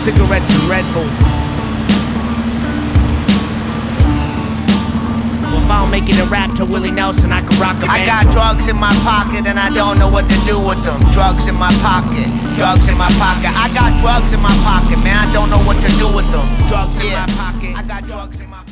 cigarettes and Red Bull. Well, if I don't make it a rap to Willie Nelson, I can rock a banjo. I got drugs in my pocket and I don't know what to do with them. Drugs in my pocket, drugs in my pocket. I got drugs in my pocket, man, I don't know what to do with them. Drugs in my pocket. I got drugs in my pocket.